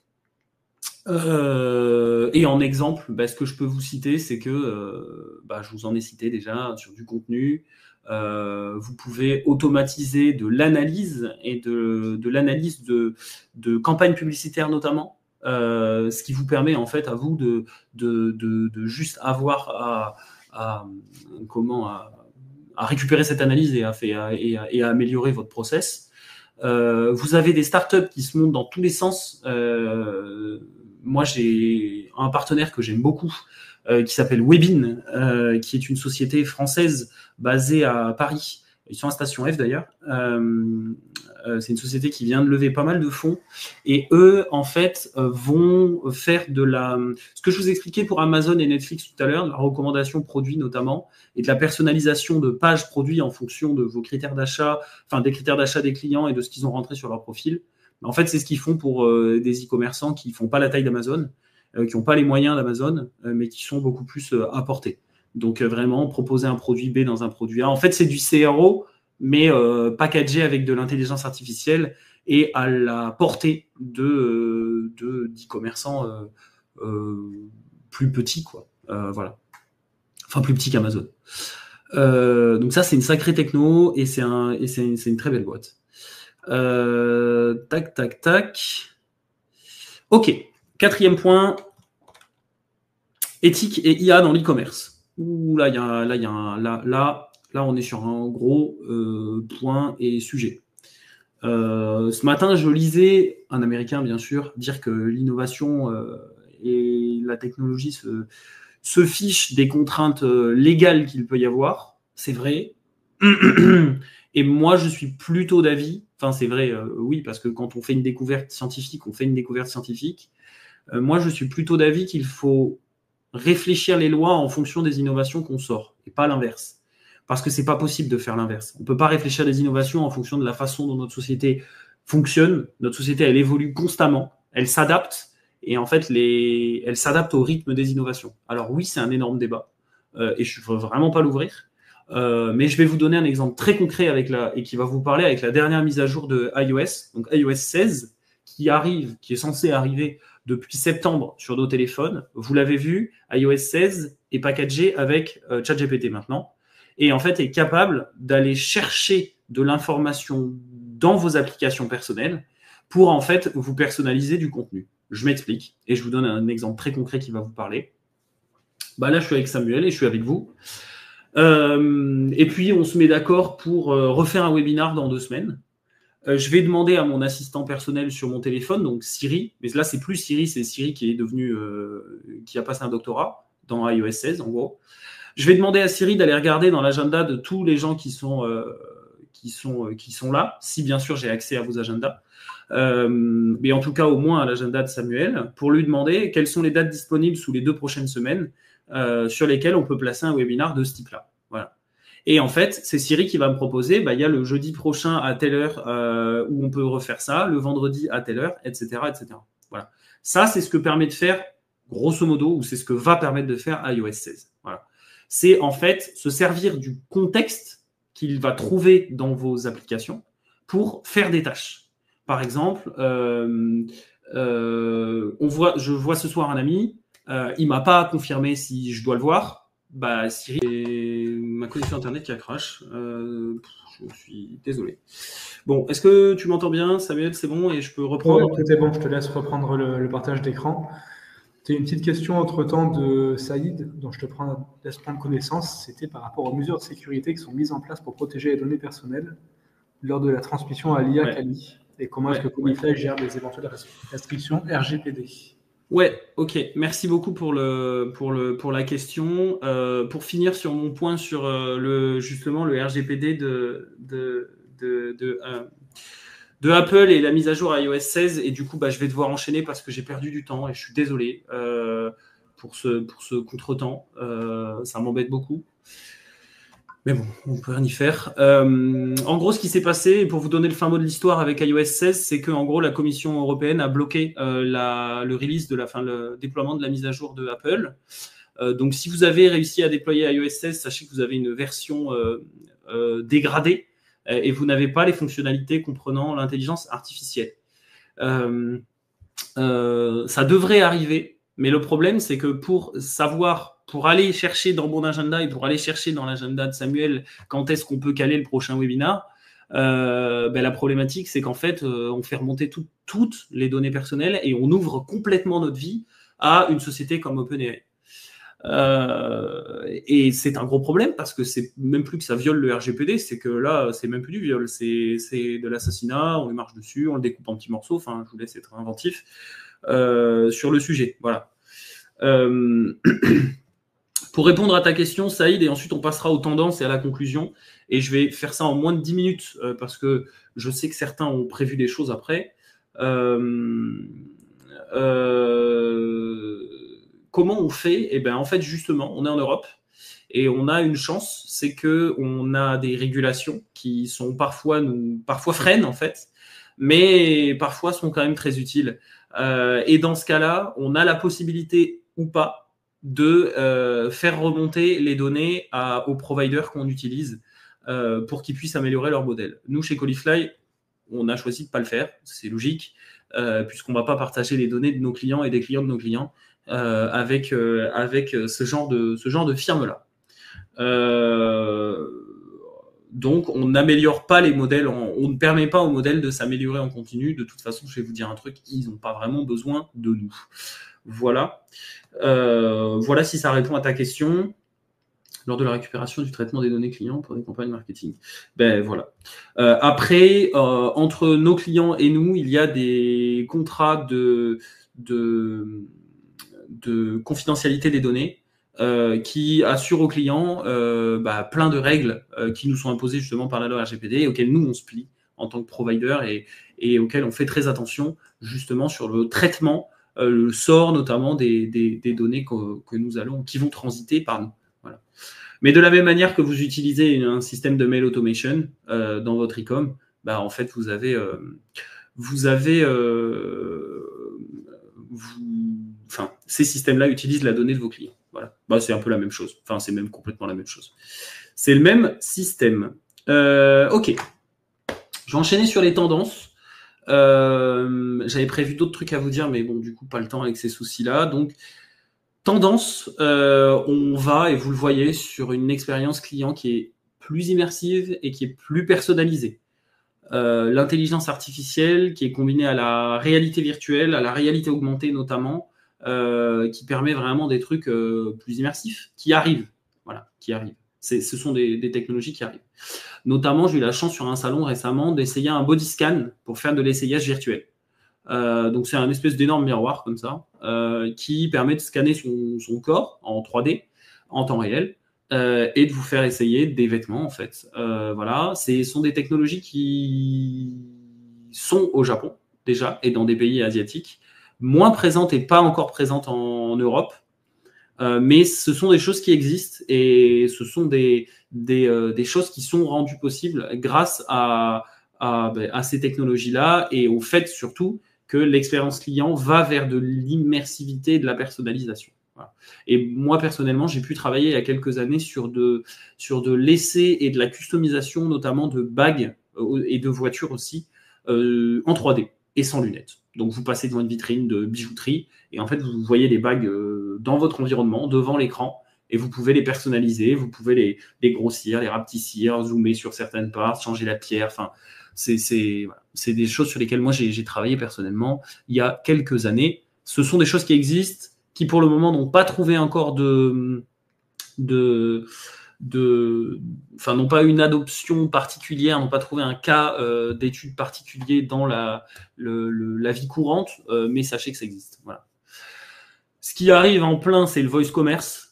Euh, et en exemple, bah, ce que je peux vous citer, c'est que euh, bah, je vous en ai cité déjà sur du contenu. Euh, vous pouvez automatiser de l'analyse et de, de l'analyse de, de campagnes publicitaires notamment, euh, ce qui vous permet en fait à vous de, de, de, de juste avoir à, à comment à, à récupérer cette analyse et à, et à, et à, et à améliorer votre process. Euh, vous avez des startups qui se montent dans tous les sens. Euh, moi, j'ai un partenaire que j'aime beaucoup euh, qui s'appelle Webin, euh, qui est une société française basée à Paris. Ils sont à Station F d'ailleurs. Euh, euh, c'est une société qui vient de lever pas mal de fonds. Et eux, en fait, euh, vont faire de la... Ce que je vous expliquais pour Amazon et Netflix tout à l'heure, de la recommandation produit notamment, et de la personnalisation de pages produits en fonction de vos critères d'achat, enfin des critères d'achat des clients et de ce qu'ils ont rentré sur leur profil. En fait, c'est ce qu'ils font pour euh, des e-commerçants qui font pas la taille d'Amazon, euh, qui n'ont pas les moyens d'Amazon, euh, mais qui sont beaucoup plus euh, apportés. Donc euh, vraiment, proposer un produit B dans un produit A. En fait, c'est du C R O, mais euh, packagé avec de l'intelligence artificielle et à la portée de, euh, de d'e-commerçants euh, euh, plus petits, quoi. Euh, voilà. Enfin, plus petits qu'Amazon. Euh, donc ça, c'est une sacrée techno et c'est un, et c'est une, c'est une très belle boîte. Euh, tac, tac, tac. Ok. Quatrième point. Éthique et I A dans l'e-commerce. Ouh, là, il y a, là, il y a un, là, là, là, on est sur un gros euh, point et sujet. Euh, ce matin, je lisais un Américain, bien sûr, dire que l'innovation euh, et la technologie se, se fichent des contraintes euh, légales qu'il peut y avoir. C'est vrai. Et moi, je suis plutôt d'avis, enfin c'est vrai, euh, oui, parce que quand on fait une découverte scientifique, on fait une découverte scientifique. Euh, moi, je suis plutôt d'avis qu'il faut réfléchir les lois en fonction des innovations qu'on sort, et pas l'inverse. Parce que c'est pas possible de faire l'inverse. On peut pas réfléchir les innovations en fonction de la façon dont notre société fonctionne. Notre société, elle évolue constamment, elle s'adapte, et en fait, les... elle s'adapte au rythme des innovations. Alors oui, c'est un énorme débat, euh, et je ne veux vraiment pas l'ouvrir. Euh, mais je vais vous donner un exemple très concret avec la, et qui va vous parler avec la dernière mise à jour de iOS, donc iOS seize, qui arrive, qui est censé arriver depuis septembre sur nos téléphones. Vous l'avez vu, iOS seize est packagé avec euh, ChatGPT maintenant, et en fait est capable d'aller chercher de l'information dans vos applications personnelles pour en fait vous personnaliser du contenu. Je m'explique, et je vous donne un exemple très concret qui va vous parler. Bah là, je suis avec Samuel et je suis avec vous. Euh, et puis, on se met d'accord pour euh, refaire un webinar dans deux semaines. Euh, je vais demander à mon assistant personnel sur mon téléphone, donc Siri, mais là, c'est plus Siri, c'est Siri qui est devenu, euh, qui a passé un doctorat dans iOS seize, en gros. Je vais demander à Siri d'aller regarder dans l'agenda de tous les gens qui sont, euh, qui sont, euh, qui sont là, si bien sûr j'ai accès à vos agendas. Euh, mais en tout cas, au moins à l'agenda de Samuel, pour lui demander quelles sont les dates disponibles sous les deux prochaines semaines Euh, sur lesquels on peut placer un webinar de ce type-là. Voilà. Et en fait, c'est Siri qui va me proposer, bah, il y a le jeudi prochain à telle heure euh, où on peut refaire ça, le vendredi à telle heure, et cetera, et cetera. Voilà. Ça, c'est ce que permet de faire, grosso modo, ou c'est ce que va permettre de faire iOS seize. Voilà. C'est en fait se servir du contexte qu'il va trouver dans vos applications pour faire des tâches. Par exemple, euh, euh, on voit, je vois ce soir un ami, Euh, il m'a pas confirmé si je dois le voir. Bah, Siri, et ma connexion internet qui a crash. Euh, je suis désolé. Bon, est-ce que tu m'entends bien, Samuel? C'est bon et je peux reprendre? Ouais, tout est bon, je te laisse reprendre le, le partage d'écran. Tu as une petite question entre-temps de Saïd, dont je te prends, laisse prendre connaissance. C'était par rapport aux mesures de sécurité qui sont mises en place pour protéger les données personnelles lors de la transmission à l'I A Ouais. Kali. Et comment Ouais, est-ce que Codify ouais. gère les éventuelles restrictions R G P D? Ouais, ok. Merci beaucoup pour le pour le pour la question. Euh, pour finir sur mon point sur euh, le justement le R G P D de de de, de euh, de Apple et la mise à jour iOS seize. Et du coup, bah, je vais devoir enchaîner parce que j'ai perdu du temps et je suis désolé euh, pour ce, pour ce contretemps. Euh, ça m'embête beaucoup. Mais bon, on peut rien y faire. Euh, en gros, ce qui s'est passé, et pour vous donner le fin mot de l'histoire avec iOS seize, c'est que en gros, la Commission européenne a bloqué euh, la, le release de la fin, le déploiement de la mise à jour de Apple. Euh, donc, si vous avez réussi à déployer iOS seize, sachez que vous avez une version euh, euh, dégradée euh, et vous n'avez pas les fonctionnalités comprenant l'intelligence artificielle. Euh, euh, ça devrait arriver, mais le problème, c'est que pour savoir, pour aller chercher dans mon agenda et pour aller chercher dans l'agenda de Samuel quand est-ce qu'on peut caler le prochain webinar, euh, ben la problématique, c'est qu'en fait, euh, on fait remonter tout, toutes les données personnelles et on ouvre complètement notre vie à une société comme OpenAI. Euh, et c'est un gros problème parce que c'est même plus que ça viole le R G P D, c'est que là, c'est même plus du viol, c'est, c'est de l'assassinat, on lui marche dessus, on le découpe en petits morceaux, enfin, je vous laisse être inventif euh, sur le sujet. Voilà. Euh, pour répondre à ta question, Saïd, et ensuite on passera aux tendances et à la conclusion, et je vais faire ça en moins de dix minutes euh, parce que je sais que certains ont prévu des choses après. Euh, euh, Comment on fait ? Eh ben, en fait, justement, on est en Europe et on a une chance, c'est que on a des régulations qui sont parfois nous, parfois freinent en fait, mais parfois sont quand même très utiles. Euh, et dans ce cas-là, on a la possibilité ou pas de euh, faire remonter les données à, aux providers qu'on utilise euh, pour qu'ils puissent améliorer leur modèle. Nous, chez Colifly, on a choisi de pas le faire, c'est logique, euh, puisqu'on va pas partager les données de nos clients et des clients de nos clients. Euh, avec, euh, avec ce genre de, ce genre de firme-là. Euh, donc, on n'améliore pas les modèles, en, on ne permet pas aux modèles de s'améliorer en continu. De toute façon, je vais vous dire un truc, ils n'ont pas vraiment besoin de nous. Voilà. Euh, voilà si ça répond à ta question. Lors de la récupération du traitement des données clients pour des campagnes marketing. Ben voilà. Euh, après, euh, entre nos clients et nous, il y a des contrats de... de de confidentialité des données euh, qui assure aux clients euh, bah, plein de règles euh, qui nous sont imposées justement par la loi R G P D et auxquelles nous on se plie en tant que provider et, et auxquelles on fait très attention justement sur le traitement, euh, le sort notamment des, des, des données que, que nous allons, qui vont transiter par nous. Voilà. Mais de la même manière que vous utilisez un système de mail automation euh, dans votre e-com, bah, en fait vous avez, euh, vous avez euh, vous, enfin, ces systèmes-là utilisent la donnée de vos clients. Voilà. Bah, c'est un peu la même chose. Enfin, c'est même complètement la même chose. C'est le même système. Euh, ok. Je vais enchaîner sur les tendances. Euh, j'avais prévu d'autres trucs à vous dire, mais bon, du coup, pas le temps avec ces soucis-là. Donc, tendance, euh, on va, et vous le voyez, sur une expérience client qui est plus immersive et qui est plus personnalisée. Euh, l'intelligence artificielle qui est combinée à la réalité virtuelle, à la réalité augmentée notamment, euh, qui permet vraiment des trucs euh, plus immersifs, qui arrivent. Voilà, qui arrivent. C'est, ce sont des, des technologies qui arrivent. Notamment, j'ai eu la chance sur un salon récemment d'essayer un body scan pour faire de l'essayage virtuel. Euh, donc, c'est un espèce d'énorme miroir comme ça, euh, qui permet de scanner son, son corps en trois D, en temps réel, Euh, et de vous faire essayer des vêtements en fait. Euh, voilà, ce sont des technologies qui sont au Japon déjà et dans des pays asiatiques, moins présentes et pas encore présentes en, en Europe, euh, mais ce sont des choses qui existent et ce sont des, des, euh, des choses qui sont rendues possibles grâce à, à, à ces technologies-là et au fait surtout que l'expérience client va vers de l'immersivité et de la personnalisation. Voilà. Et moi, personnellement, j'ai pu travailler il y a quelques années sur de, sur de l'essai et de la customisation, notamment de bagues euh, et de voitures aussi, euh, en trois D et sans lunettes. Donc, vous passez devant une vitrine de bijouterie et en fait, vous voyez les bagues euh, dans votre environnement, devant l'écran, et vous pouvez les personnaliser, vous pouvez les, les grossir, les rapetissir, zoomer sur certaines parts, changer la pierre, enfin, c'est, c'est, voilà. C'est des choses sur lesquelles moi, j'ai, j'ai travaillé personnellement il y a quelques années. Ce sont des choses qui existent, qui pour le moment n'ont pas trouvé encore de, de, de, enfin n'ont pas une adoption particulière, n'ont pas trouvé un cas euh, d'étude particulier dans la, le, le, la vie courante, euh, mais sachez que ça existe. Voilà. Ce qui arrive en plein, c'est le voice commerce.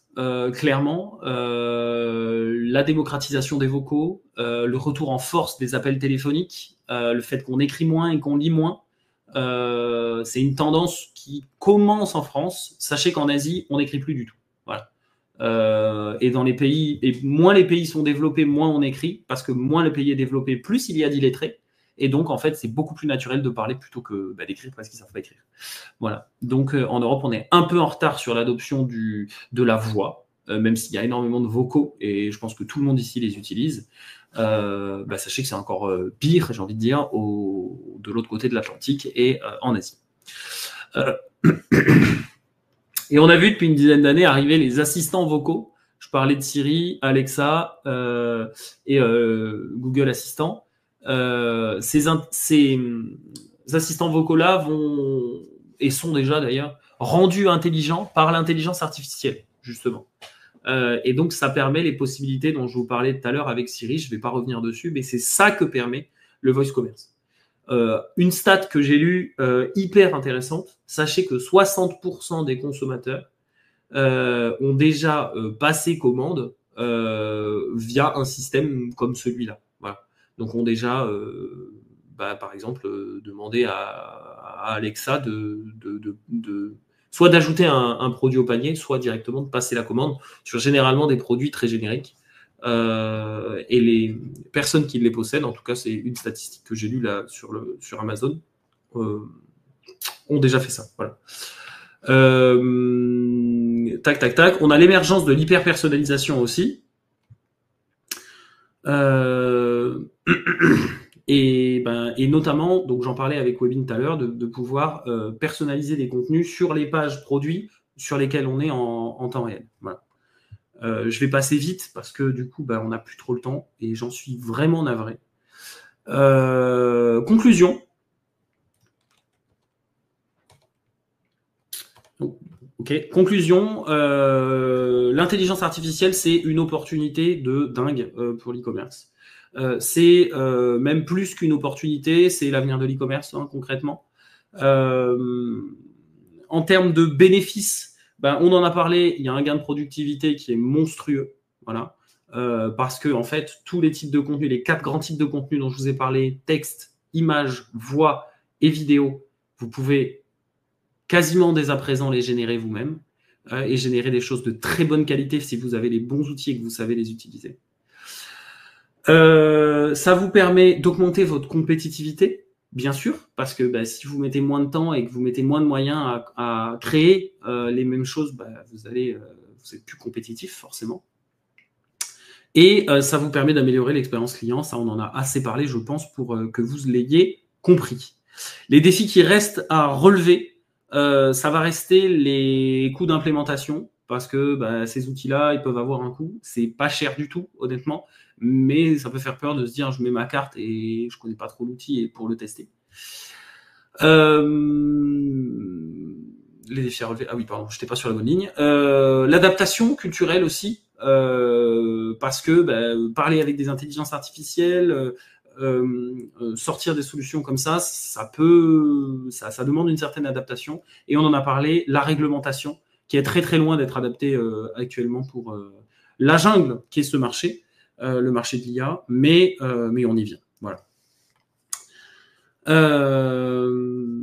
euh, clairement, euh, la démocratisation des vocaux, euh, le retour en force des appels téléphoniques, euh, le fait qu'on écrit moins et qu'on lit moins, euh, c'est une tendance qui commence en France. Sachez qu'en Asie, on n'écrit plus du tout. Voilà. Euh, et dans les pays, et moins les pays sont développés, moins on écrit, parce que moins le pays est développé, plus il y a d'illettrés. Et donc, en fait, c'est beaucoup plus naturel de parler plutôt que bah, d'écrire parce qu'ils ne savent pas écrire. Voilà. Donc, euh, en Europe, on est un peu en retard sur l'adoption du, de la voix, euh, même s'il y a énormément de vocaux, et je pense que tout le monde ici les utilise. Euh, bah, sachez que c'est encore euh, pire, j'ai envie de dire, au, de l'autre côté de l'Atlantique et euh, en Asie. Euh, et on a vu depuis une dizaine d'années arriver les assistants vocaux. Je parlais de Siri, Alexa euh, et euh, Google Assistant. Euh, ces, ces assistants vocaux-là vont, et sont déjà d'ailleurs, rendus intelligents par l'intelligence artificielle, justement. Euh, et donc, ça permet les possibilités dont je vous parlais tout à l'heure avec Siri. Je ne vais pas revenir dessus, mais c'est ça que permet le voice commerce. Euh, une stat que j'ai lue euh, hyper intéressante, sachez que soixante pour cent des consommateurs euh, ont déjà euh, passé commande euh, via un système comme celui-là. Voilà. Donc, ont déjà, euh, bah, par exemple, euh, demandé à, à Alexa de, de, de, de soit d'ajouter un, un produit au panier, soit directement de passer la commande sur généralement des produits très génériques. Euh, et les personnes qui les possèdent, en tout cas c'est une statistique que j'ai lue là sur, le, sur Amazon, euh, ont déjà fait ça. Voilà. Euh, tac, tac, tac. On a l'émergence de l'hyper-personnalisation aussi. Euh, et, ben, et notamment, donc j'en parlais avec Webin tout à l'heure, de, de pouvoir euh, personnaliser des contenus sur les pages produits sur lesquelles on est en, en temps réel. Voilà. Euh, je vais passer vite parce que du coup, bah, on n'a plus trop le temps et j'en suis vraiment navré. Euh, conclusion. Ok. Conclusion. Euh, l'intelligence artificielle, c'est une opportunité de dingue euh, pour l'e-commerce. Euh, c'est euh, même plus qu'une opportunité, c'est l'avenir de l'e-commerce hein, concrètement. Euh, en termes de bénéfices, ben, on en a parlé, il y a un gain de productivité qui est monstrueux, voilà, euh, parce que en fait, tous les types de contenus, les quatre grands types de contenus dont je vous ai parlé, texte, image, voix et vidéo, vous pouvez quasiment dès à présent les générer vous-même euh, et générer des choses de très bonne qualité si vous avez les bons outils et que vous savez les utiliser. Euh, ça vous permet d'augmenter votre compétitivité, bien sûr, parce que bah, si vous mettez moins de temps et que vous mettez moins de moyens à, à créer euh, les mêmes choses, bah, vous allez, euh, vous êtes plus compétitif forcément. Et euh, ça vous permet d'améliorer l'expérience client. Ça, on en a assez parlé, je pense, pour euh, que vous l'ayez compris. Les défis qui restent à relever, euh, ça va rester les coûts d'implémentation, parce que bah, ces outils-là, ils peuvent avoir un coût. C'est pas cher du tout, honnêtement, mais ça peut faire peur de se dire, je mets ma carte et je connais pas trop l'outil et pour le tester. Euh, les défis à relever. Ah oui, pardon, je n'étais pas sur la bonne ligne. Euh, l'adaptation culturelle aussi, euh, parce que bah, parler avec des intelligences artificielles, euh, euh, sortir des solutions comme ça, ça peut, ça, ça demande une certaine adaptation. Et on en a parlé, la réglementation, qui est très très loin d'être adaptée euh, actuellement pour euh, la jungle qui est ce marché, euh, le marché de l'I A, mais, euh, mais on y vient. Voilà. Euh...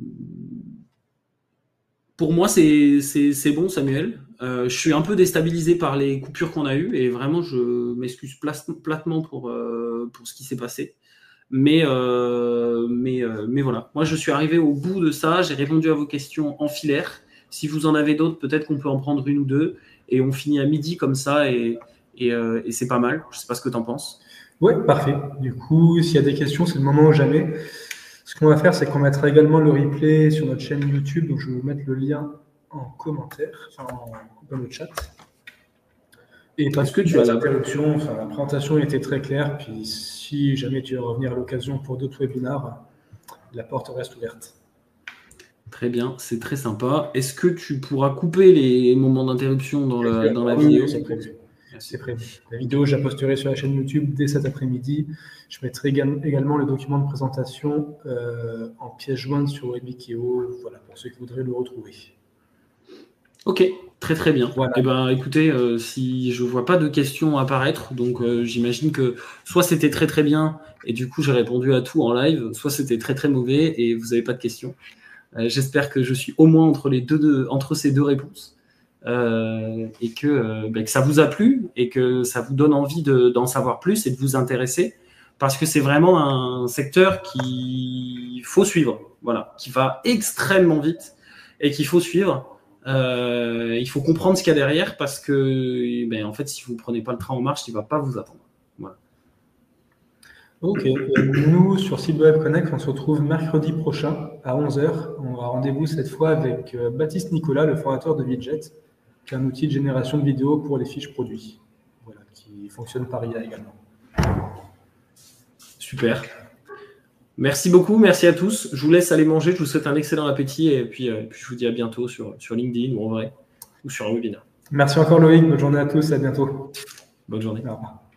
Pour moi, c'est, c'est, c'est bon, Samuel. Euh, je suis un peu déstabilisé par les coupures qu'on a eues et vraiment, je m'excuse platement pour, euh, pour ce qui s'est passé. Mais, euh, mais, euh, mais voilà, moi, je suis arrivé au bout de ça. J'ai répondu à vos questions en filaire. Si vous en avez d'autres, peut-être qu'on peut en prendre une ou deux et on finit à midi comme ça et, et, euh, et c'est pas mal. Je sais pas ce que tu en penses. Oui, parfait. Du coup, s'il y a des questions, c'est le moment ou jamais. Ce qu'on va faire, c'est qu'on mettra également le replay sur notre chaîne YouTube. Donc, je vais vous mettre le lien en commentaire, enfin, dans le chat. Et parce que tu as l'interruption, enfin, la présentation était très claire. Puis, si jamais tu veux revenir à l'occasion pour d'autres webinars, la porte reste ouverte. Très bien, c'est très sympa. Est-ce que tu pourras couper les moments d'interruption dans la, dans la oui, vidéo? C'est prévu. C'est prévu. La vidéo, je la posterai sur la chaîne YouTube dès cet après-midi. Je mettrai également le document de présentation euh, en pièce jointe sur Webikio, voilà, pour ceux qui voudraient le retrouver. Ok, très très bien. Voilà. Eh ben, écoutez, euh, si je vois pas de questions apparaître, donc euh, j'imagine que soit c'était très très bien et du coup j'ai répondu à tout en live, soit c'était très très mauvais et vous n'avez pas de questions. Euh, j'espère que je suis au moins entre les deux, deux entre ces deux réponses euh, et que, euh, ben, que ça vous a plu et que ça vous donne envie de, d'en savoir plus et de vous intéresser parce que c'est vraiment un secteur qu'il faut suivre, voilà, qui va extrêmement vite et qu'il faut suivre. Euh, il faut comprendre ce qu'il y a derrière parce que, ben, en fait, si vous ne prenez pas le train en marche, il ne va pas vous attendre. Voilà. Ok. Et nous, sur Cibweb Connect, on se retrouve mercredi prochain à onze heures. On aura rendez-vous cette fois avec euh, Baptiste Nicolas, le fondateur de Vidjet, qui est un outil de génération de vidéos pour les fiches produits. Voilà, qui fonctionne par I A également. Super. Merci beaucoup, merci à tous. Je vous laisse aller manger, je vous souhaite un excellent appétit et puis, euh, puis je vous dis à bientôt sur, sur LinkedIn ou en vrai ou sur un webinaire. Merci encore Loïc, bonne journée à tous, à bientôt. Bonne journée. Au revoir.